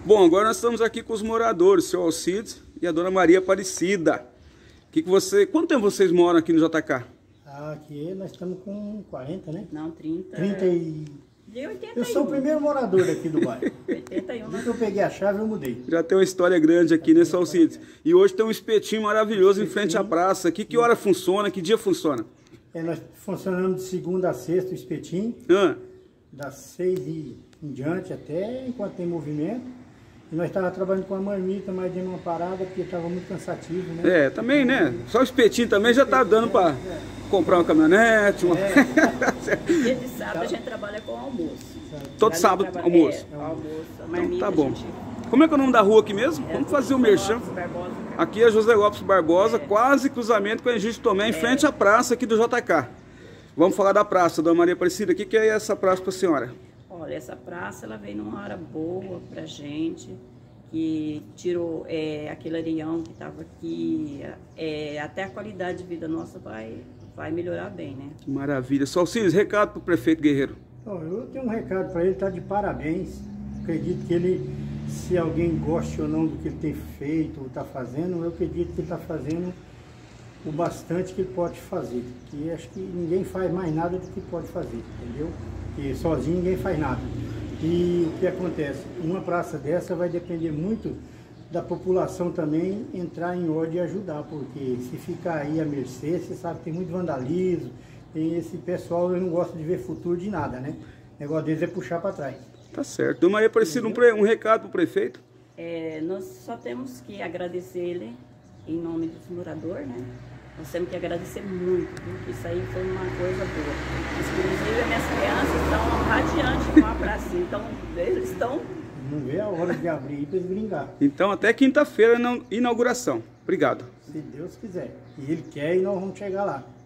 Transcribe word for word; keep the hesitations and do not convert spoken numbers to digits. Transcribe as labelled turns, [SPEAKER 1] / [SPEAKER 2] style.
[SPEAKER 1] Bom, agora nós estamos aqui com os moradores, o senhor Alcides e a dona Maria Aparecida. Que que você, quanto tempo vocês moram aqui no J K?
[SPEAKER 2] Ah, aqui nós estamos com quarenta, né?
[SPEAKER 3] Não, trinta.
[SPEAKER 2] trinta e...
[SPEAKER 3] De oitenta e um.
[SPEAKER 2] Eu sou o primeiro morador daqui do bairro.
[SPEAKER 3] oitenta e um.
[SPEAKER 2] Desde que eu peguei a chave, eu mudei.
[SPEAKER 1] Já tem uma história grande aqui, né, seu Alcides? E hoje tem um espetinho maravilhoso em frente à praça. Que, que hora funciona? Que dia funciona?
[SPEAKER 2] É, nós funcionamos de segunda a sexta o espetinho,
[SPEAKER 1] Ah,
[SPEAKER 2] das seis e em diante até enquanto tem movimento. E nós estávamos trabalhando com a marmita, mas deu uma parada porque estava muito cansativo, né?
[SPEAKER 1] é, também, né? Só o espetinho também já tá dando para comprar uma caminhonete. Uma...
[SPEAKER 2] É.
[SPEAKER 3] Dia de sábado a gente trabalha com almoço.
[SPEAKER 1] Todo
[SPEAKER 3] A gente
[SPEAKER 1] sábado,
[SPEAKER 3] trabalha-
[SPEAKER 1] almoço.
[SPEAKER 3] É, almoço. A
[SPEAKER 1] Então
[SPEAKER 3] marmita
[SPEAKER 1] tá bom.
[SPEAKER 3] a gente...
[SPEAKER 1] Como é que é o nome da rua aqui mesmo?
[SPEAKER 3] é,
[SPEAKER 1] Vamos fazer o
[SPEAKER 3] José
[SPEAKER 1] merchan.
[SPEAKER 3] Lopes Barbosa.
[SPEAKER 1] Aqui é José Lopes Barbosa,
[SPEAKER 3] É.
[SPEAKER 1] quase cruzamento com a Egídio Tomé, em frente à praça aqui do J K. Vamos falar da praça, dona Maria Aparecida. O que, que é essa praça para a senhora?
[SPEAKER 3] Olha, essa praça ela veio numa hora boa pra gente, que tirou é, aquele areião que estava aqui, é, até a qualidade de vida nossa vai, vai melhorar bem, né?
[SPEAKER 1] Que maravilha. Salsias, recado para o prefeito Guerreiro.
[SPEAKER 2] Então, eu tenho um recado para ele, tá de parabéns. Acredito que ele, se alguém goste ou não do que ele tem feito ou está fazendo, eu acredito que ele está fazendo o bastante que ele pode fazer. Que acho que ninguém faz mais nada do que pode fazer, entendeu? Que sozinho ninguém faz nada. E o que acontece? Uma praça dessa vai depender muito da população também entrar em ordem e ajudar, porque se ficar aí à mercê, você sabe que tem muito vandalismo, tem esse pessoal, eu não gosto de ver futuro de nada, né? O negócio deles é puxar para trás.
[SPEAKER 1] Tá certo. Dona Maria Aparecida, um, pre- um recado para o prefeito.
[SPEAKER 3] É, nós só temos que agradecer ele em nome dos moradores, né? Nós temos que agradecer muito, porque isso aí foi uma coisa boa. Inclusive, as minhas crianças estão radiantes com a pracinha, então eles estão...
[SPEAKER 2] Não vê a hora de abrir para eles brincar,
[SPEAKER 1] Então, até quinta-feira, na inauguração. Obrigado.
[SPEAKER 2] se Deus quiser. E ele quer e nós vamos chegar lá.